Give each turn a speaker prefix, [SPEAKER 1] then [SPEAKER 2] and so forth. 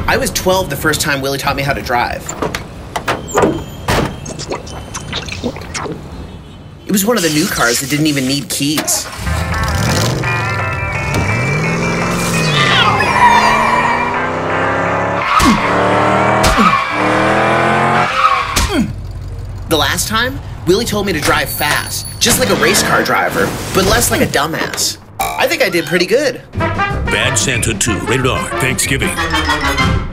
[SPEAKER 1] I was 12 the first time Willie taught me how to drive. It was one of the new cars that didn't even need keys. The last time, Willie told me to drive fast, just like a race car driver, but less like a dumbass. I think I did pretty good.
[SPEAKER 2] Bad Santa 2, rated R, Thanksgiving.